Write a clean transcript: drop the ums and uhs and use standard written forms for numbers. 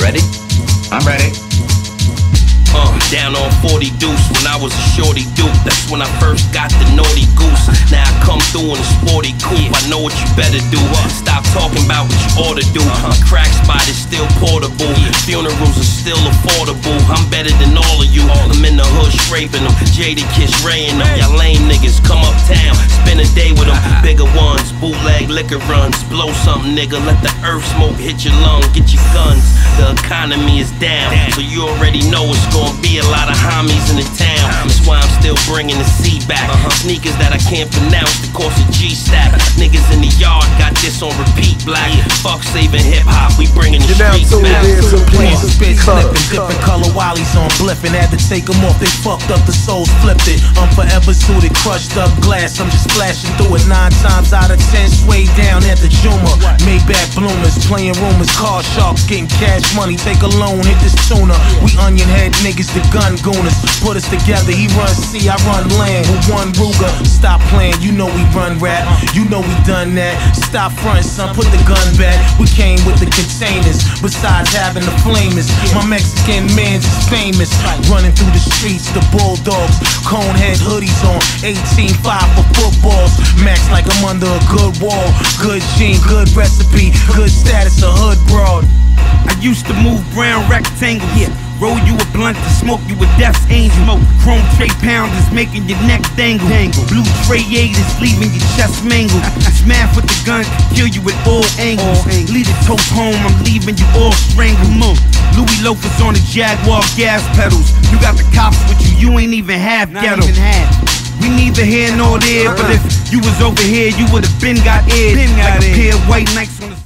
Ready? I'm ready. Down on 40 deuce when I was a shorty duke. That's when I first got the naughty goose. Now I come through in a sporty coupe. I know what you better do. Stop talking about what you ought to do. My crack spot is still portable. Funerals are still affordable. I'm better than all of you. I'm in the hood scraping them. Jaded kiss raying them. Y'all lame niggas come uptown, spend a day with them. Bigger ones, bootleg liquor runs. Blow something, nigga. Let the earth smoke hit your lung. Get your guns. The economy is down, so you already know it's gonna be a lot of homies in the town. That's why I'm still bringing the C back. Sneakers that I can't pronounce, the course of G-stack. Niggas in the yard got this on repeat, black. Fuck saving hip-hop, we bringing the streets back. Please spit slipping, different color wallies on bliffing. Had to take them off, they fucked up, the souls flipped it. I'm forever suited, crushed up glass. I'm just flashing through it 9 times out of 10. Sway down at the Juma. Maybach bloomers, playing rumors. Car sharks, getting cash money. Take a loan, hit this tuna. We onion head niggas, the gun gooners. Put us together, he runs sea, I run land. With one Ruger, stop playing, you know we run rap. You know we done that. Stop frontin', son, put the gun back. We came with the containers, besides having the flamers. My Mexican mans is famous. Running through the streets, the bulldogs. Cone head hoodies on, 18.5 for footballs. Max like I'm under a good wall. Good gene, good recipe, good status, a hood broad. I used to move brown rectangle, roll you a blunt to smoke you a death's angel. Chrome tray pounders making your neck dangle. Blue tray 8s leaving your chest mangled. Smash with the gun, kill you at all angles. Lead the toast home, I'm leaving you all strangled. Louis loafers on the Jaguar gas pedals. You got the cops with you, you ain't even half ghetto. We neither here nor there, but if you was over here, you would've been got aired. Like a pair of white Nikes on the